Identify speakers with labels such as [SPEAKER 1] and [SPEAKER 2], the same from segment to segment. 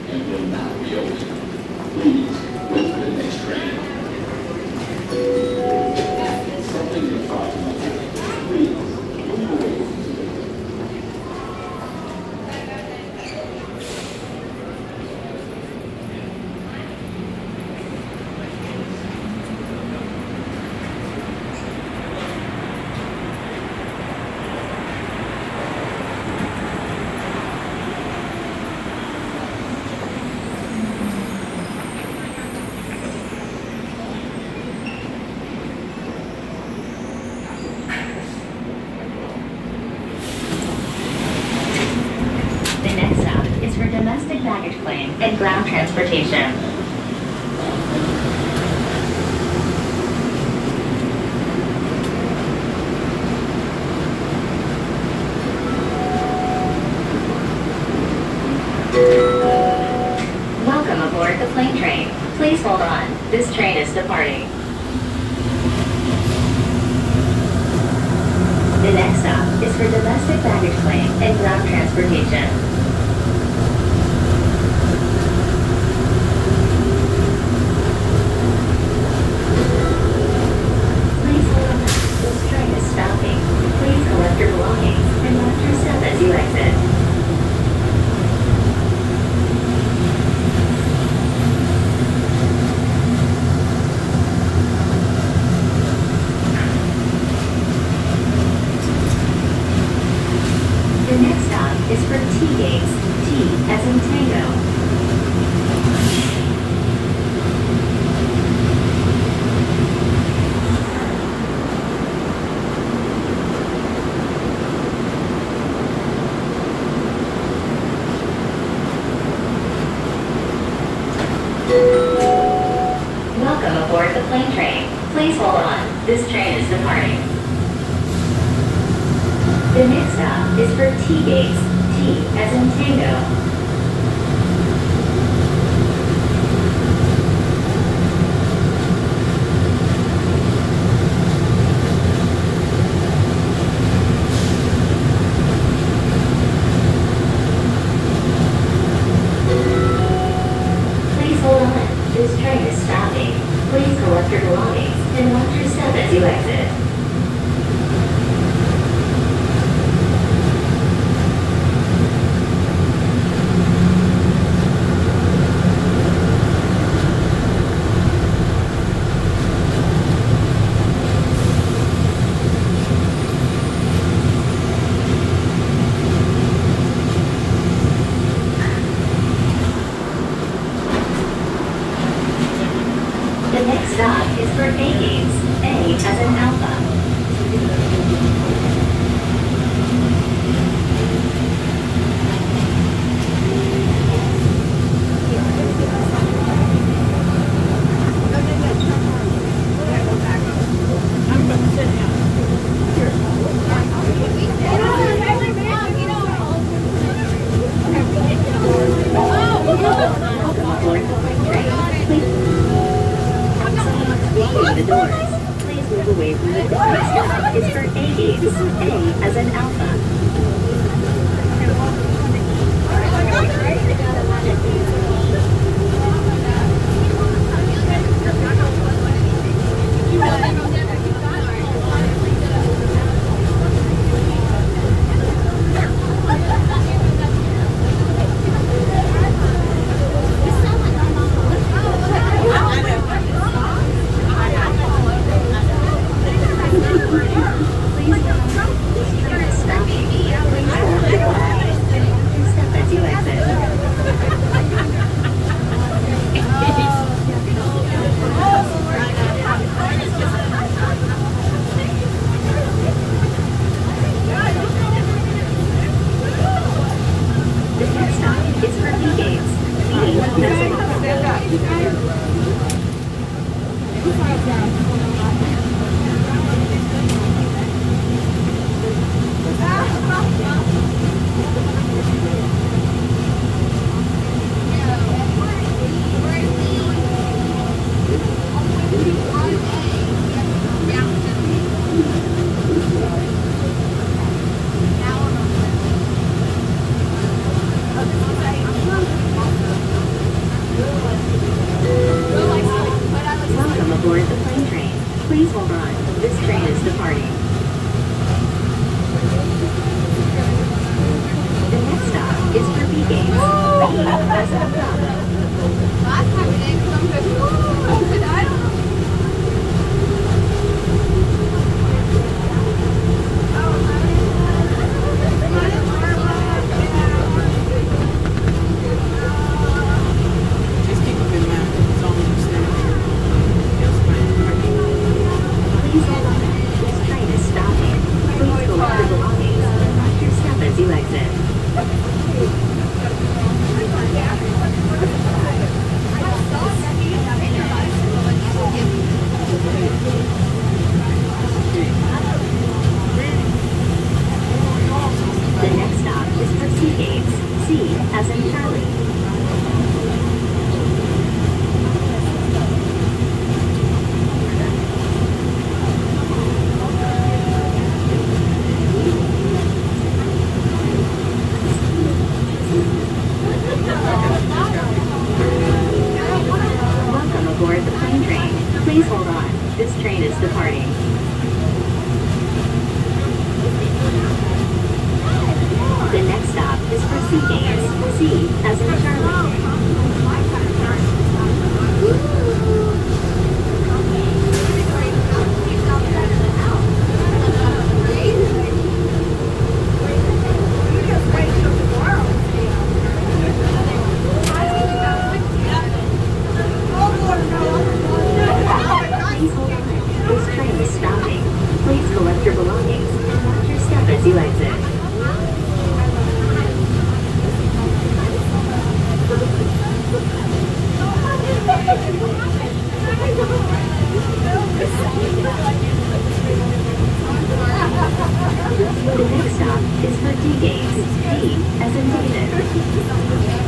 [SPEAKER 1] and will not be open. Please wait for the next train. Something to talk about. Please move away.
[SPEAKER 2] Domestic baggage claim and ground transportation. Welcome aboard the plane train. Please hold on. This train is departing. The next stop is for domestic baggage claim and ground transportation. Your belongings and watch your step as you exit. The next stop is for T gates, T as in Tango. Welcome aboard the plane train. Please hold on. This train is departing. The next stop is for T gates, T as in Tango. This train is stopping. Please collect your belongings and watch your step as you exit. The next stop is for A gates, A as in Alpha. The doors. Please move away from the door. Next stop is for A gates, A as in Alpha. Please hold on. This train is departing. The next stop is for B gates. B as in Bravo.
[SPEAKER 3] Last time we did, because I'm just, I don't know.
[SPEAKER 4] Just keep them in mind. It's only you standing
[SPEAKER 2] Please hold on. This train is stopping. Please collect your belongings and watch your step as you exit. The next stop is for C gates. C as in Charlie. Welcome aboard the plane train. Please hold on. This train is departing. The next stop is for C gates. C as in Charlie. Please hold on. This train is stopping. Please collect your belongings and watch your step as you exit. The next stop is for D gates. D as in David.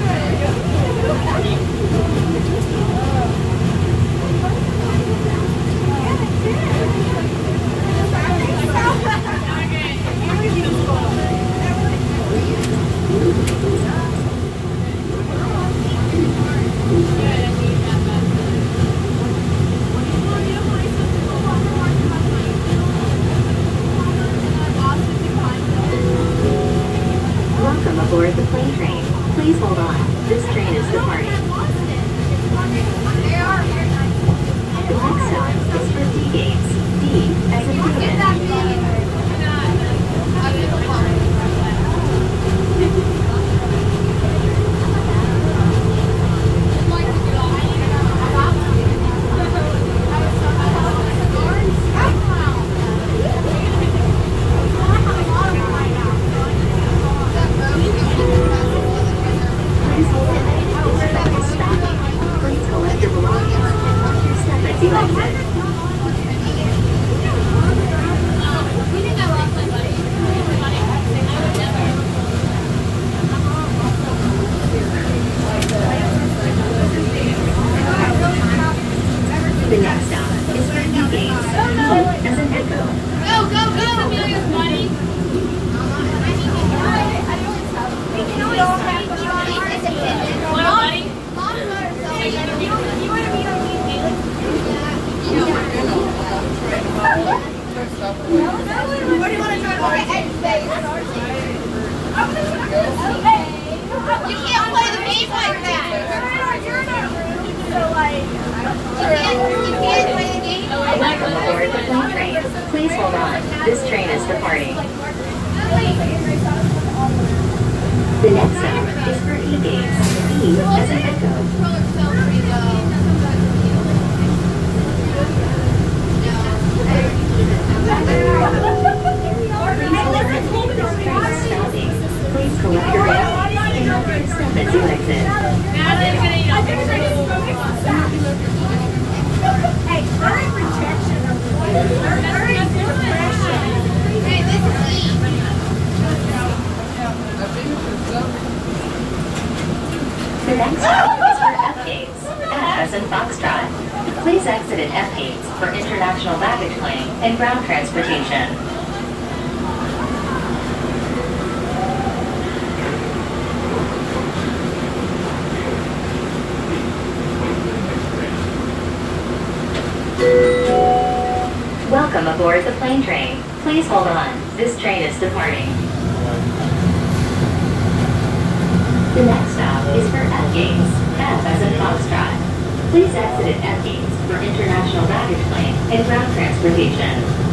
[SPEAKER 2] Welcome aboard the plane train. Please hold on. This train is departing. The next stop is for D gates. D as in David. Please hold on. This train is stopping. Please collect your belongings and watch your step as you exit. The next stop is for D gates. E as in Echo.
[SPEAKER 3] Go, go, go, Amelia's money. What, buddy? What do you want to try to edge space? You can't play the game like that. You're not rude, so like, you can't play the game.
[SPEAKER 2] Welcome aboard the plane train. Please hold on. This train is departing. The next stop is for E gates. E as in Echo. Please collect your belongings and watch your step as you exit.
[SPEAKER 3] Hey, very protection of very depression. Hey, this is E.
[SPEAKER 2] The next stop is for F gates. F as in Foxtrot. Please exit at F gates for international baggage claim and ground transportation. Welcome aboard the plane train. Please hold on. This train is departing. The next stop is for F gates. F as in Foxtrot. Please exit at F gates for international baggage claim and ground transportation.